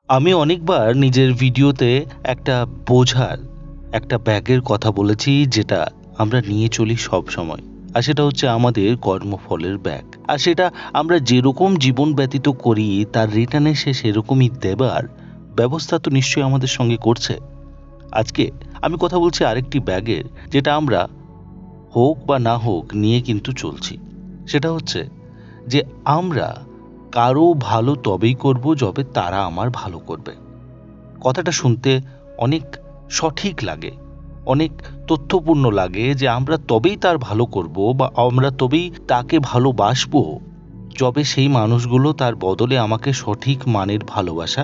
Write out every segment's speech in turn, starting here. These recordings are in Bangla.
আমি অনেকবার নিজের ভিডিওতে একটা বোঝার একটা ব্যাগের কথা বলেছি, যেটা আমরা নিয়ে চলি সব সময়। আর সেটা হচ্ছে আমাদের কর্মফলের ব্যাগ। আর সেটা আমরা যেরকম জীবন ব্যতীত করি, তার রিটার্নে সে সেরকমই দেবার ব্যবস্থা তো নিশ্চয়ই আমাদের সঙ্গে করছে। আজকে আমি কথা বলছি আরেকটি ব্যাগের, যেটা আমরা হোক বা না হোক নিয়ে কিন্তু চলছি। সেটা হচ্ছে যে আমরা কারো ভালো তবেই করব যবে তারা আমার ভালো করবে। কথাটা শুনতে অনেক সঠিক লাগে, অনেক তথ্যপূর্ণ লাগে যে আমরা তবেই তার ভালো করব বা আমরা তবেই তাকে ভালোবাসবো যবে সেই মানুষগুলো তার বদলে আমাকে সঠিক মানের ভালোবাসা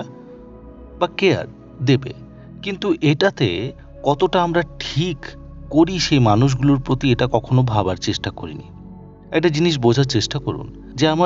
বা কেয়ার দেবে। কিন্তু এটাতে কতটা আমরা ঠিক করি সেই মানুষগুলোর প্রতি, এটা কখনো ভাবার চেষ্টা করিনি। একটা জিনিস বোঝার চেষ্টা করুন, যে আমার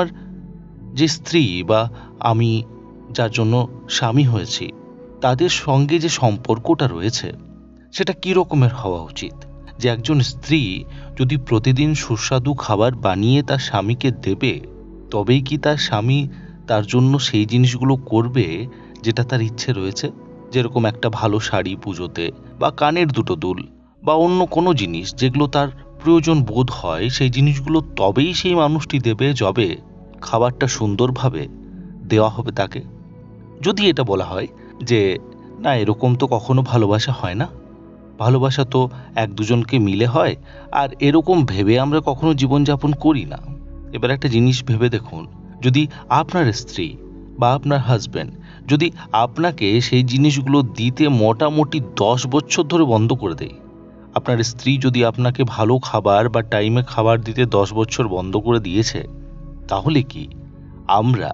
যে স্ত্রী বা আমি যার জন্য স্বামী হয়েছি, তাদের সঙ্গে যে সম্পর্কটা রয়েছে সেটা কি রকমের হওয়া উচিত। যে একজন স্ত্রী যদি প্রতিদিন সুস্বাদু খাবার বানিয়ে তার স্বামীকে দেবে, তবেই কি তার স্বামী তার জন্য সেই জিনিসগুলো করবে যেটা তার ইচ্ছে রয়েছে। যেরকম একটা ভালো শাড়ি পুজোতে, বা কানের দুটো দুল, বা অন্য কোনো জিনিস যেগুলো তার প্রয়োজন বোধ হয়, সেই জিনিসগুলো তবেই সেই মানুষটি দেবে যবে খাবারটা সুন্দরভাবে দেওয়া হবে তাকে। যদি এটা বলা হয় যে না, এরকম তো কখনো ভালোবাসা হয় না, ভালোবাসা তো এক দুজনকে মিলে হয়, আর এরকম ভেবে আমরা কখনো জীবনযাপন করি না। এবার একটা জিনিস ভেবে দেখুন, যদি আপনার স্ত্রী বা আপনার হাজব্যান্ড যদি আপনাকে সেই জিনিসগুলো দিতে মোটামুটি 10 বছর ধরে বন্ধ করে দেয়, আপনার স্ত্রী যদি আপনাকে ভালো খাবার বা টাইমে খাবার দিতে 10 বছর বন্ধ করে দিয়েছে, তাহলে কি আমরা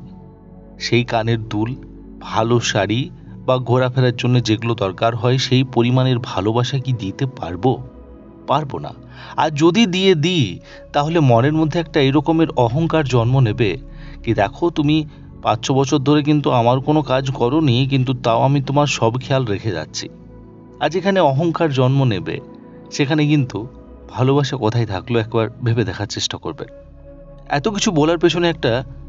সেই কানের দুল, ভালো শাড়ি বা ঘোরাফেরার জন্য যেগুলো দরকার হয় সেই পরিমাণের ভালোবাসা কি দিতে পারবো? পারবো না। আর যদি দিয়ে দিই, তাহলে মনের মধ্যে একটা এরকমের অহংকার জন্ম নেবে, কি দেখো তুমি 5-6 বছর ধরে কিন্তু আমার কোনো কাজ করোনি, কিন্তু তাও আমি তোমার সব খেয়াল রেখে যাচ্ছি। আর যেখানে অহংকার জন্ম নেবে, সেখানে কিন্তু ভালোবাসা কোথায় থাকলো একবার ভেবে দেখার চেষ্টা করবেন। এত কিছু বলার পেছনে একটা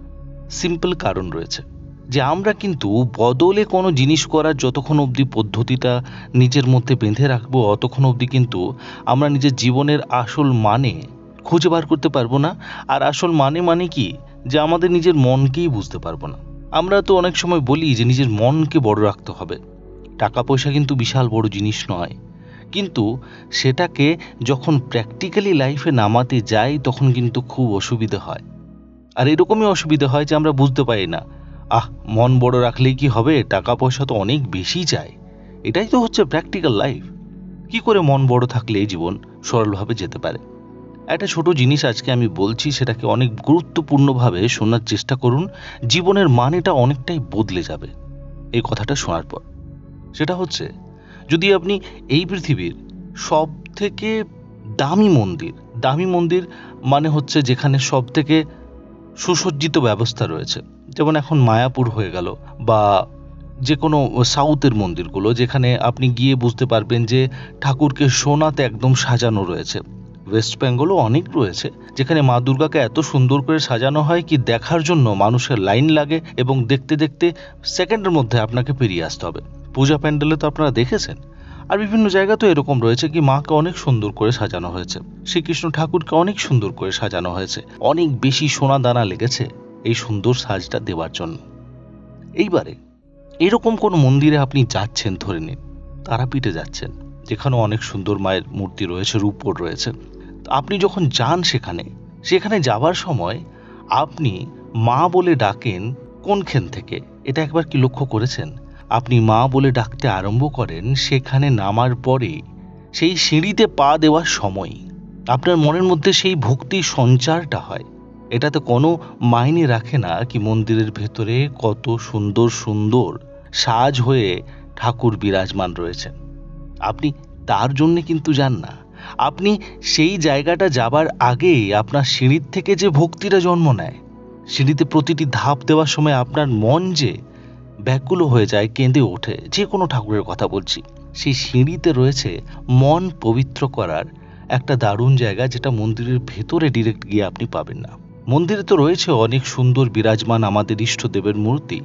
সিম্পল কারণ রয়েছে, যে আমরা কিন্তু বদলে কোনো জিনিস করার যতক্ষণ অবধি পদ্ধতিটা নিজের মধ্যে বেঁধে রাখবো, অতক্ষণ অবধি কিন্তু আমরা নিজের জীবনের আসল মানে খুঁজে বার করতে পারবো না। আর আসল মানে কি, যে আমাদের নিজের মনকেই বুঝতে পারবো না। আমরা তো অনেক সময় বলি যে নিজের মনকে বড় রাখতে হবে। টাকা পয়সা কিন্তু বিশাল বড় জিনিস নয়, কিন্তু সেটাকে যখন প্র্যাকটিক্যালি লাইফে নামাতে যাই, তখন কিন্তু খুব অসুবিধা হয়। আর এরকমই অসুবিধা হয় যে আমরা বুঝতে পারি না, মন বড় রাখলেই কি হবে, টাকা পয়সা তো অনেক বেশি চাই। এটাই তো হচ্ছে প্র্যাকটিক্যাল লাইফ। কি করে মন বড় থাকলে এই জীবন সরলভাবে যেতে পারে? একটা ছোট জিনিস আজকে আমি বলছি, সেটাকে অনেক গুরুত্বপূর্ণভাবে শোনার চেষ্টা করুন। জীবনের মানেটা অনেকটাই বদলে যাবে এই কথাটা শোনার পর। সেটা হচ্ছে, যদি আপনি এই পৃথিবীর সব থেকে দামি মন্দির মানে হচ্ছে যেখানে সব থেকে সুসজ্জিত ব্যবস্থা রয়েছে, যেমন এখন মায়াপুর হয়ে গেল, বা যে কোনো সাউথের মন্দিরগুলো, যেখানে আপনি গিয়ে বুঝতে পারবেন যে ঠাকুরকে সোনাতে একদম সাজানো রয়েছে। ওয়েস্ট বেঙ্গলও অনেক রয়েছে, যেখানে মা দুর্গাকে এত সুন্দর করে সাজানো হয় কি দেখার জন্য মানুষের লাইন লাগে, এবং দেখতে দেখতে সেকেন্ডের মধ্যে আপনাকে পেরিয়ে আসতে হবে। পূজা প্যান্ডেলে তো আপনারা দেখেছেন। আর বিভিন্ন জায়গা তো এরকম রয়েছে কি মাকে অনেক সুন্দর করে সাজানো হয়েছে, শ্রীকৃষ্ণ ঠাকুরকে অনেক সুন্দর করে সাজানো হয়েছে, অনেক বেশি সোনা দানা লেগেছে এই সুন্দর সাজটা দেওয়ার জন্য। এইবারে এরকম কোন মন্দিরে আপনি যাচ্ছেন, ধরে নিন তারাপীঠে যাচ্ছেন, যেখানে অনেক সুন্দর মায়ের মূর্তি রয়েছে, রূপও রয়েছে। আপনি যখন যান সেখানে যাবার সময় আপনি মা বলে ডাকেন কোনখান থেকে, এটা একবার কি লক্ষ্য করেছেন? আপনি মা বলে ডাকতে আরম্ভ করেন সেখানে নামার পরে, সেই সিঁড়িতে পা দেওয়ার সময় আপনার মনের মধ্যে সেই ভক্তির সঞ্চারটা হয়। এটাতে কোনো মাইনে রাখে না কি মন্দিরের ভেতরে কত সুন্দর সুন্দর সাজ হয়ে ঠাকুর বিরাজমান রয়েছেন। আপনি তার জন্যে কিন্তু যান না। আপনি সেই জায়গাটা যাবার আগে আপনার সিঁড়ির থেকে যে ভক্তিটা জন্ম নেয়, সিঁড়িতে প্রতিটি ধাপ দেওয়ার সময় আপনার মন যে ব্যাকুল হয়ে যায়, কেঁদে ওঠে, যে কোনো ঠাকুরের কথা বলছি, সেই সিঁড়িতে রয়েছে মন পবিত্র করার একটা দারুণ জায়গা, যেটা মন্দিরের ভেতরে ডিরেক্ট গিয়ে আপনি পাবেন না। মন্দিরে তো রয়েছে অনেক সুন্দর বিরাজমান আমাদের ইষ্টদেবের মূর্তি,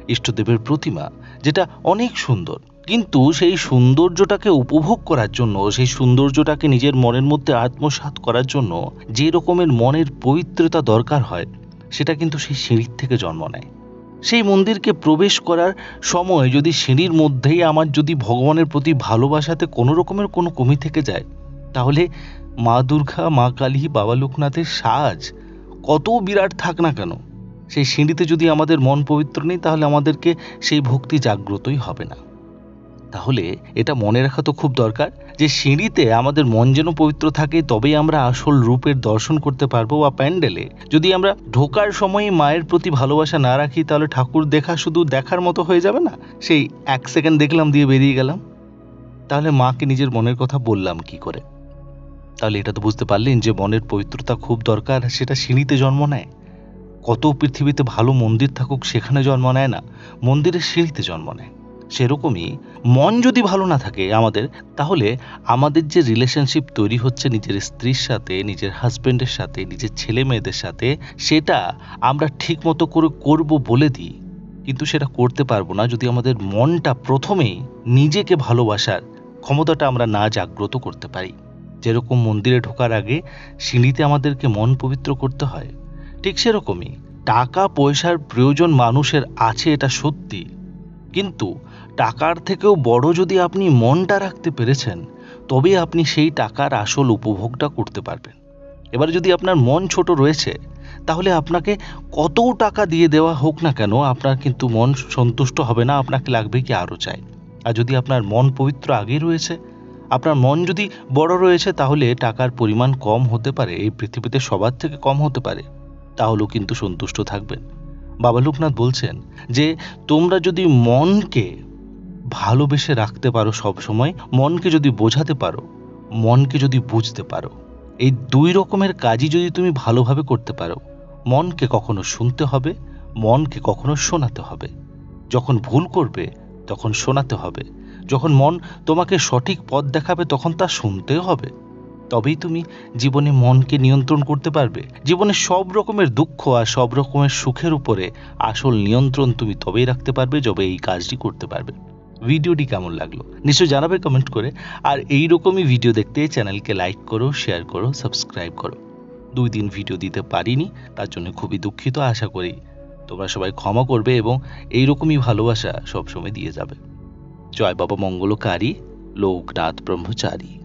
ইষ্টদেবের প্রতিমা, যেটা অনেক সুন্দর। কিন্তু সেই সৌন্দর্যটাকে উপভোগ করার জন্য, সেই সৌন্দর্যটাকে নিজের মনের মধ্যে আত্মসাৎ করার জন্য যে রকমের মনের পবিত্রতা দরকার হয়, সেটা কিন্তু সেই সিঁড়ির থেকে জন্ম নেয়। সেই মন্দিরকে প্রবেশ করার সময় যদি সিঁড়ির মধ্যেই আমার যদি ভগবানের প্রতি ভালোবাসাতে কোনো রকমের কোনো কমি থেকে যায়, তাহলে মা দুর্গা, মা কালী, বাবা লোকনাথের সাজ কত বিরাট থাক না কেন, সেই সিঁড়িতে যদি আমাদের মন পবিত্র নেই, তাহলে আমাদেরকে সেই ভক্তি জাগ্রতই হবে না। তাহলে এটা মনে রাখা তো খুব দরকার যে সিঁড়িতে আমাদের মন যেন পবিত্র থাকে, তবেই আমরা আসল রূপের দর্শন করতে পারবো। বা প্যান্ডেলে যদি আমরা ঢোকার সময় মায়ের প্রতি ভালোবাসা না রাখি, তাহলে ঠাকুর দেখা শুধু দেখার মতো হয়ে যাবে না, সেই 1 সেকেন্ড দেখলাম দিয়ে বেরিয়ে গেলাম। তাহলে মাকে নিজের মনের কথা বললাম কি করে? তাহলে এটা তো বুঝতে পারলেন যে মনের পবিত্রতা খুব দরকার, সেটা সিঁড়িতে জন্ম নেয়। কত পৃথিবীতে ভালো মন্দির থাকুক, সেখানে জন্ম নেয় না, মন্দিরের সিঁড়িতে জন্ম নেয়। সেরকমই মন যদি ভালো না থাকে আমাদের, তাহলে আমাদের যে রিলেশনশিপ তৈরি হচ্ছে নিজের স্ত্রীর সাথে, নিজের হাজবেন্ডের সাথে, নিজের ছেলে মেয়েদের সাথে, সেটা আমরা ঠিক মতো করে করব বলে দিই, কিন্তু সেটা করতে পারবো না যদি আমাদের মনটা প্রথমেই নিজেকে ভালোবাসার ক্ষমতাটা আমরা না জাগ্রত করতে পারি। যেরকম মন্দিরে ঢোকার আগে সিঁড়িতে আমাদেরকে মন পবিত্র করতে হয়, ঠিক সেরকমই টাকা পয়সার প্রয়োজন মানুষের আছে, এটা সত্যি। কিন্তু টাকার থেকেও বড় যদি আপনি মনটা রাখতে পেরেছেন, তবে আপনি সেই টাকার আসল উপভোগটা করতে পারবেন। এবার যদি আপনার মন ছোট রয়েছে, তাহলে আপনাকে কত টাকা দিয়ে দেওয়া হোক না কেন, আপনার কিন্তু মন সন্তুষ্ট হবে না, আপনাকে লাগবে কি আরও চাই। আর যদি আপনার মন পবিত্র আগেই রয়েছে, আপনার মন যদি বড় রয়েছে, তাহলে টাকার পরিমাণ কম হতে পারে, এই পৃথিবীতে সবার থেকে কম হতে পারে, তাহলেও কিন্তু সন্তুষ্ট থাকবেন। বাবা লোকনাথ বলছেন যে তোমরা যদি মনকে ভালোবেসে রাখতে পারো, সব সময় মনকে যদি বোঝাতে পারো, মনকে যদি বুঝতে পারো, এই 2 রকমের কাজই যদি তুমি ভালোভাবে করতে পারো, মনকে কখনো শুনতে হবে, মনকে কখনো শোনাতে হবে। যখন ভুল করবে তখন শোনাতে হবে, যখন মন তোমাকে সঠিক পথ দেখাবে তখন তা শুনতেও হবে। তবেই তুমি জীবনে মনকে নিয়ন্ত্রণ করতে পারবে। জীবনে সব রকমের দুঃখ আর সব রকমের সুখের উপরে আসল নিয়ন্ত্রণ তুমি তবেই রাখতে পারবে যবে এই কাজটি করতে পারবে। ভিডিওটি কেমন লাগলো নিশ্চয়ই জানাবে কমেন্ট করে। আর এই রকমই ভিডিও দেখতে চ্যানেলকে লাইক করো, শেয়ার করো, সাবস্ক্রাইব করো। 2 দিন ভিডিও দিতে পারিনি, তার জন্য খুবই দুঃখিত। আশা করি তোমরা সবাই ক্ষমা করবে এবং এই রকমই ভালোবাসা সবসময় দিয়ে যাবে। জয় বাবা মঙ্গলকারী লোকনাথ ব্রহ্মচারী।